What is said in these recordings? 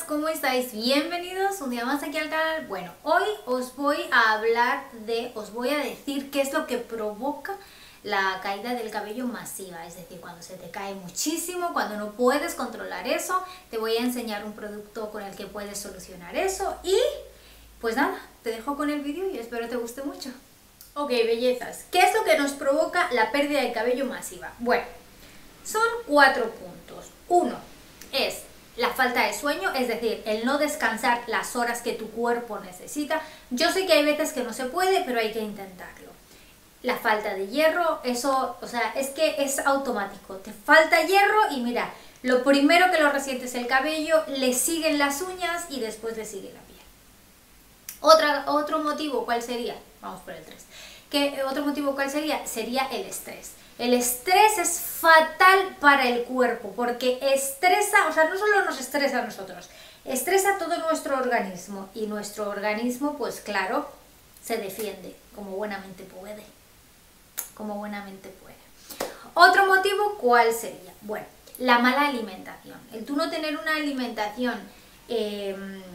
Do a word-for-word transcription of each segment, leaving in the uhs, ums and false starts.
¿cómo estáis? Bienvenidos un día más aquí al canal. Bueno, hoy os voy a hablar de, os voy a decir qué es lo que provoca la caída del cabello masiva, es decir, cuando se te cae muchísimo, cuando no puedes controlar eso. Te voy a enseñar un producto con el que puedes solucionar eso y pues nada, te dejo con el vídeo y espero te guste mucho. Ok, bellezas, ¿qué es lo que nos provoca la pérdida de cabello masiva? Bueno, son cuatro puntos. Uno es la falta de sueño, es decir, el no descansar las horas que tu cuerpo necesita. Yo sé que hay veces que no se puede, pero hay que intentarlo. La falta de hierro, eso, o sea, es que es automático. Te falta hierro y mira, lo primero que lo resiente es el cabello, le siguen las uñas y después le sigue la piel. Otra, otro motivo, ¿cuál sería? Vamos por el tres. ¿Qué, otro motivo, ¿cuál sería? Sería el estrés. El estrés es fatal para el cuerpo porque estresa, o sea, no solo nos estresa a nosotros, estresa todo nuestro organismo y nuestro organismo, pues claro, se defiende como buenamente puede, como buenamente puede. Otro motivo, ¿cuál sería? Bueno, la mala alimentación. El tú no tener una alimentación eh,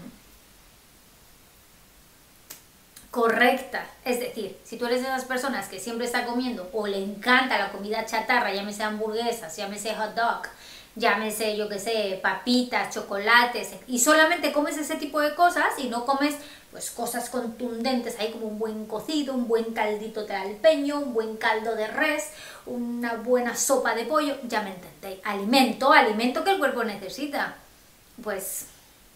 correcta, es decir, si tú eres de esas personas que siempre está comiendo o le encanta la comida chatarra, llámese hamburguesas, llámese hot dog, llámese, yo que sé, papitas, chocolates, y solamente comes ese tipo de cosas y no comes pues cosas contundentes, ahí como un buen cocido, un buen caldito de alpeño, un buen caldo de res, una buena sopa de pollo, ya me entendéis, alimento, alimento que el cuerpo necesita. Pues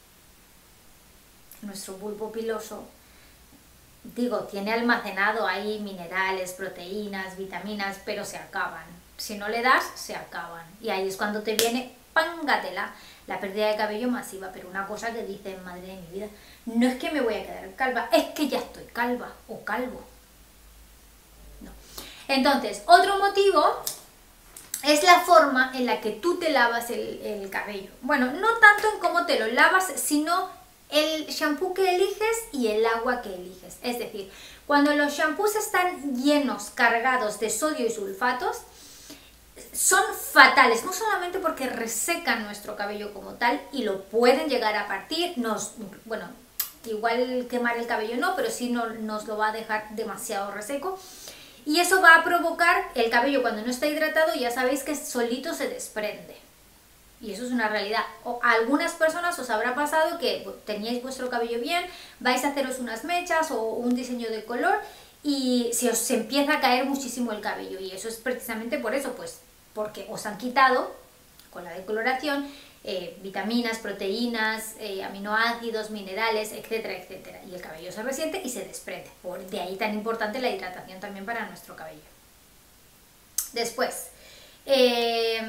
nuestro bulbo piloso, digo, tiene almacenado ahí minerales, proteínas, vitaminas, pero se acaban. Si no le das, se acaban. Y ahí es cuando te viene, pángatela, la pérdida de cabello masiva. Pero una cosa que dicen, madre de mi vida, no es que me voy a quedar calva, es que ya estoy calva o calvo. No. Entonces, otro motivo es la forma en la que tú te lavas el, el cabello. Bueno, no tanto en cómo te lo lavas, sino el shampoo que eliges y el agua que eliges. Es decir, cuando los shampoos están llenos, cargados de sodio y sulfatos, son fatales, no solamente porque resecan nuestro cabello como tal y lo pueden llegar a partir, nos, bueno, igual quemar el cabello no, pero sí no, nos lo va a dejar demasiado reseco. Y eso va a provocar el cabello cuando no está hidratado, ya sabéis que solito se desprende. Y eso es una realidad. O a algunas personas os habrá pasado que teníais vuestro cabello bien, vais a haceros unas mechas o un diseño de color y se os empieza a caer muchísimo el cabello. Y eso es precisamente por eso, pues porque os han quitado con la decoloración eh, vitaminas, proteínas, eh, aminoácidos, minerales, etcétera, etcétera. Y el cabello se resiente y se desprende. Por de ahí tan importante la hidratación también para nuestro cabello. Después, eh,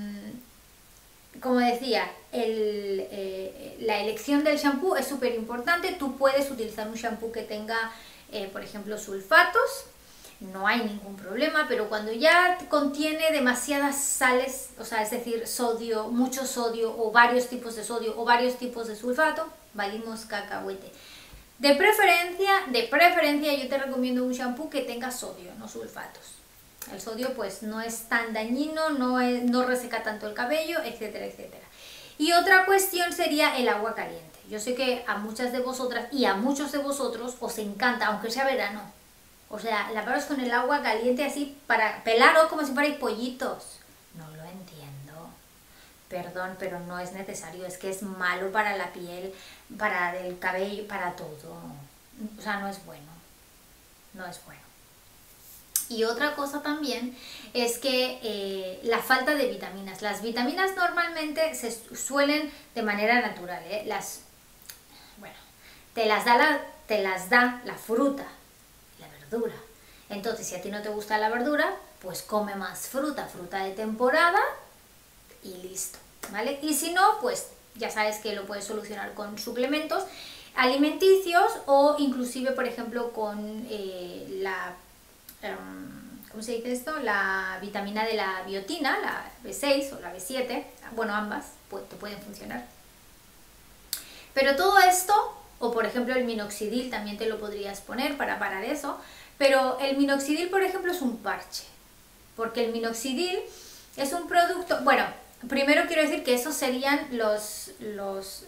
como decía, el, eh, la elección del shampoo es súper importante. Tú puedes utilizar un shampoo que tenga, eh, por ejemplo, sulfatos, no hay ningún problema, pero cuando ya contiene demasiadas sales, o sea, es decir, sodio, mucho sodio o varios tipos de sodio o varios tipos de sulfato, valimos cacahuete. De preferencia, de preferencia yo te recomiendo un shampoo que tenga sodio, no sulfatos. El sodio pues no es tan dañino, no, es, no reseca tanto el cabello, etcétera, etcétera. Y otra cuestión sería el agua caliente. Yo sé que a muchas de vosotras y a muchos de vosotros os encanta, aunque sea verano. O sea, lavaros con el agua caliente así para pelaros como si fuerais pollitos. No lo entiendo. Perdón, pero no es necesario. Es que es malo para la piel, para el cabello, para todo. O sea, no es bueno. No es bueno. Y otra cosa también es que eh, la falta de vitaminas. Las vitaminas normalmente se suelen de manera natural, ¿eh? Las, bueno, te las da la, te las da la fruta, la verdura. Entonces, si a ti no te gusta la verdura, pues come más fruta, fruta de temporada y listo, ¿vale? Y si no, pues ya sabes que lo puedes solucionar con suplementos alimenticios o inclusive, por ejemplo, con eh, la... ¿cómo se dice esto? La vitamina de la biotina, la B seis o la B siete, bueno, ambas te pueden funcionar. Pero todo esto, o por ejemplo el minoxidil también te lo podrías poner para parar eso, pero el minoxidil, por ejemplo, es un parche, porque el minoxidil es un producto, bueno, primero quiero decir que esos serían los, los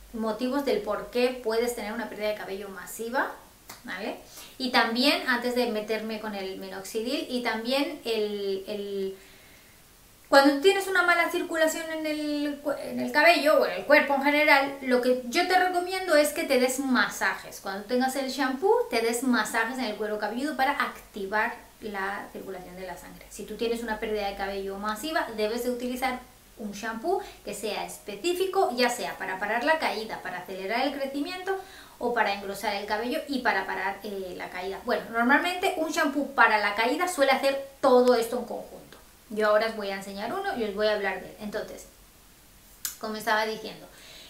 motivos del por qué puedes tener una pérdida de cabello masiva, ¿vale? Y también, antes de meterme con el minoxidil, y también el, el cuando tú tienes una mala circulación en el, en el cabello o en el cuerpo en general, lo que yo te recomiendo es que te des masajes. Cuando tengas el shampoo, te des masajes en el cuero cabelludo para activar la circulación de la sangre. Si tú tienes una pérdida de cabello masiva, debes de utilizar un shampoo que sea específico, ya sea para parar la caída, para acelerar el crecimiento o para engrosar el cabello y para parar eh, la caída. Bueno, normalmente un shampoo para la caída suele hacer todo esto en conjunto. Yo ahora os voy a enseñar uno y os voy a hablar de él. Entonces, como estaba diciendo,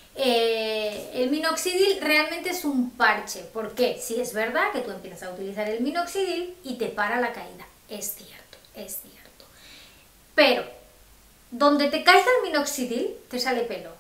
eh, el minoxidil realmente es un parche. ¿Por qué? Si es verdad que tú empiezas a utilizar el minoxidil y te para la caída. Es cierto, es cierto. Pero, donde te caiga el minoxidil, te sale pelo.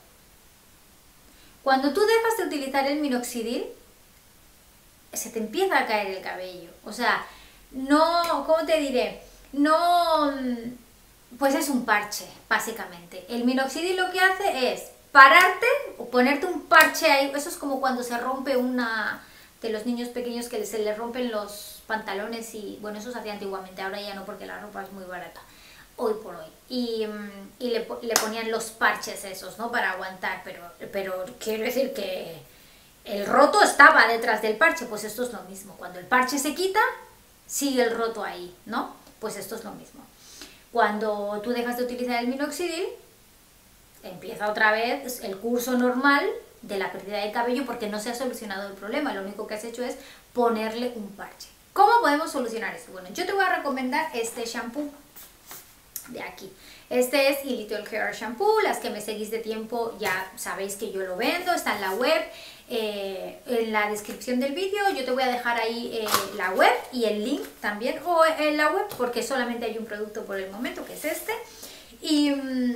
Cuando tú dejas de utilizar el minoxidil, se te empieza a caer el cabello. O sea, no, ¿cómo te diré? No... Pues es un parche, básicamente. El minoxidil lo que hace es pararte o ponerte un parche ahí. Eso es como cuando se rompe una de los niños pequeños que se les rompen los pantalones y, bueno, eso se hacía antiguamente, ahora ya no porque la ropa es muy barata, hoy por hoy. Y, y le, le ponían los parches esos, ¿no? Para aguantar, pero, pero quiero decir que el roto estaba detrás del parche, pues esto es lo mismo. Cuando el parche se quita, sigue el roto ahí, ¿no? Pues esto es lo mismo. Cuando tú dejas de utilizar el minoxidil, empieza otra vez el curso normal de la pérdida de cabello porque no se ha solucionado el problema. Lo único que has hecho es ponerle un parche. ¿Cómo podemos solucionar esto? Bueno, yo te voy a recomendar este shampoo de aquí. Este es Little Hair Shampoo. Las que me seguís de tiempo ya sabéis que yo lo vendo, está en la web. Eh, en la descripción del vídeo yo te voy a dejar ahí eh, la web y el link también, o en la web, porque solamente hay un producto por el momento que es este, y, mm,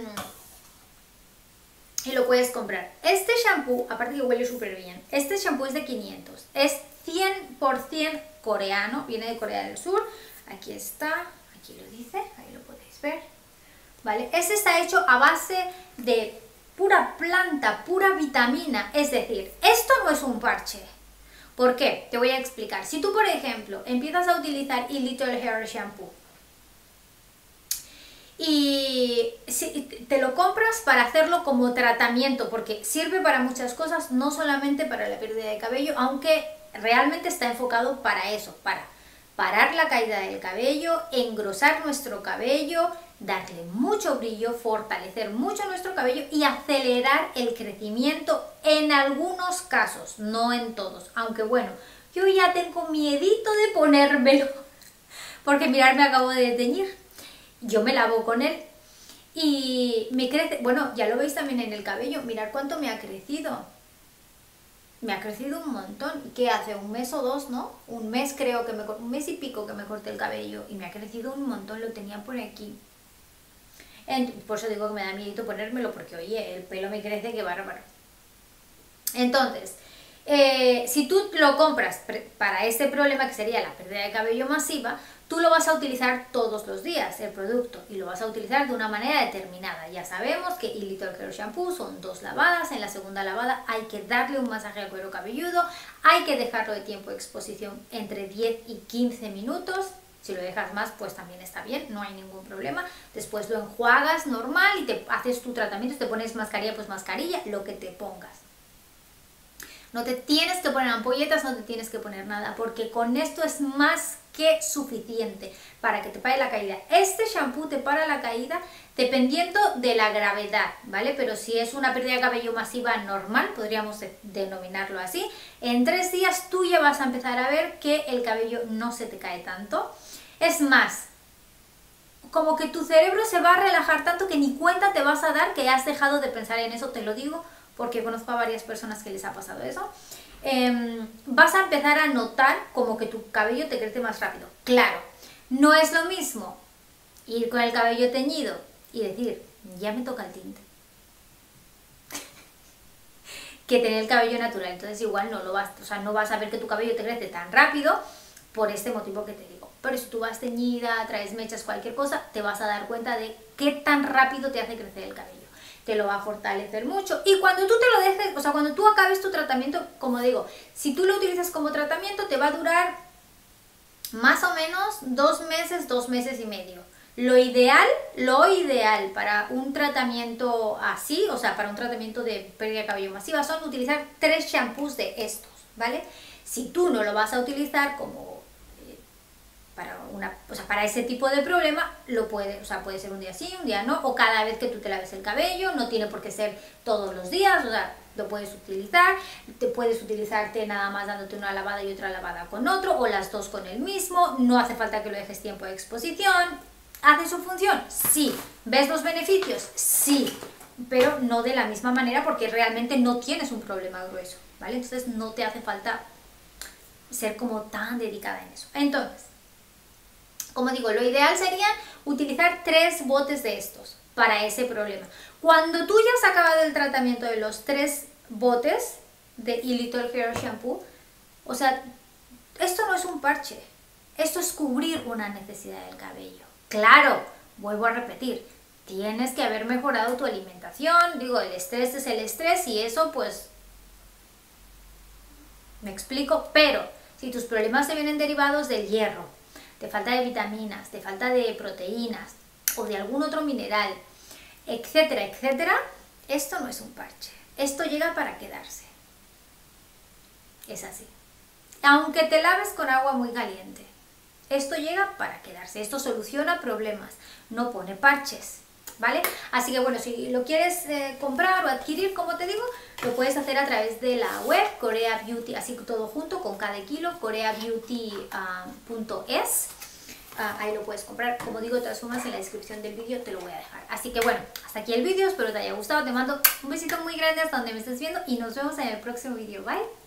y lo puedes comprar. Este shampoo, aparte que huele súper bien, este shampoo es de quinientos, es cien por cien coreano, viene de Corea del Sur. Aquí está, aquí lo dice, ahí lo podéis ver, ¿vale? Este está hecho a base de pura planta, pura vitamina, es decir, esto no es un parche. ¿Por qué? Te voy a explicar. Si tú, por ejemplo, empiezas a utilizar el Little Hair Shampoo y si te lo compras para hacerlo como tratamiento, porque sirve para muchas cosas, no solamente para la pérdida de cabello, aunque realmente está enfocado para eso, para parar la caída del cabello, engrosar nuestro cabello, darle mucho brillo, fortalecer mucho nuestro cabello y acelerar el crecimiento en algunos casos, no en todos. Aunque bueno, yo ya tengo miedito de ponérmelo, porque mirad, me acabo de teñir. Yo me lavo con él y me crece, bueno, ya lo veis también en el cabello, mirad cuánto me ha crecido. Me ha crecido un montón. ¿Qué hace? ¿Un mes o dos, no? Un mes creo que me... Un mes y pico que me corté el cabello y me ha crecido un montón, lo tenía por aquí. Por eso digo que me da miedo ponérmelo, porque oye, el pelo me crece que bárbaro. Entonces, eh, si tú lo compras para este problema que sería la pérdida de cabello masiva, tú lo vas a utilizar todos los días, el producto, y lo vas a utilizar de una manera determinada. Ya sabemos que el Little Hair Shampoo son dos lavadas, en la segunda lavada hay que darle un masaje al cuero cabelludo, hay que dejarlo de tiempo de exposición entre diez y quince minutos. Si lo dejas más, pues también está bien, no hay ningún problema. Después lo enjuagas normal y te haces tu tratamiento, te pones mascarilla, pues mascarilla, lo que te pongas. No te tienes que poner ampolletas, no te tienes que poner nada, porque con esto es más que suficiente para que te pare la caída. Este shampoo te para la caída dependiendo de la gravedad, ¿vale? Pero si es una pérdida de cabello masiva normal, podríamos de denominarlo así, en tres días tú ya vas a empezar a ver que el cabello no se te cae tanto. Es más, como que tu cerebro se va a relajar tanto que ni cuenta te vas a dar que has dejado de pensar en eso, te lo digo porque conozco a varias personas que les ha pasado eso. Eh, vas a empezar a notar como que tu cabello te crece más rápido. Claro, no es lo mismo ir con el cabello teñido y decir, ya me toca el tinte, que tener el cabello natural. Entonces igual no lo vas, o sea, no vas a ver que tu cabello te crece tan rápido por este motivo que te digo. Pero si tú vas teñida, traes mechas, cualquier cosa, te vas a dar cuenta de qué tan rápido te hace crecer el cabello. te lo va a fortalecer mucho. Y cuando tú te lo dejes, o sea, cuando tú acabes tu tratamiento, como digo, si tú lo utilizas como tratamiento, te va a durar más o menos dos meses, dos meses y medio. Lo ideal, lo ideal para un tratamiento así, o sea, para un tratamiento de pérdida de cabello masiva, son utilizar tres shampoos de estos, ¿vale? Si tú no lo vas a utilizar como eh, para, una, o sea, para ese tipo de problema, lo puede, o sea, puede ser un día sí, un día no, o cada vez que tú te laves el cabello, no tiene por qué ser todos los días, o sea, lo puedes utilizar, te puedes utilizarte nada más dándote una lavada y otra lavada con otro, o las dos con el mismo, no hace falta que lo dejes tiempo de exposición. ¿Hace su función? Sí. ¿Ves los beneficios? Sí. Pero no de la misma manera porque realmente no tienes un problema grueso, ¿vale? Entonces no te hace falta ser como tan dedicada en eso. Entonces, como digo, lo ideal sería utilizar tres botes de estos para ese problema. Cuando tú ya has acabado el tratamiento de los tres botes de Little Hair Shampoo, o sea, esto no es un parche, esto es cubrir una necesidad del cabello. Claro, vuelvo a repetir, tienes que haber mejorado tu alimentación, digo, el estrés es el estrés y eso pues, me explico, pero si tus problemas se vienen derivados del hierro, de falta de vitaminas, de falta de proteínas o de algún otro mineral, etcétera, etcétera, esto no es un parche, esto llega para quedarse, es así, aunque te laves con agua muy caliente. Esto llega para quedarse, esto soluciona problemas, no pone parches, ¿vale? Así que bueno, si lo quieres eh, comprar o adquirir, como te digo, lo puedes hacer a través de la web Corea Beauty, así todo junto con cada kilo, corea beauty punto es. Uh, ahí lo puedes comprar, como digo, de todas formas en la descripción del vídeo te lo voy a dejar. Así que bueno, hasta aquí el vídeo, espero te haya gustado, te mando un besito muy grande hasta donde me estés viendo y nos vemos en el próximo vídeo, bye.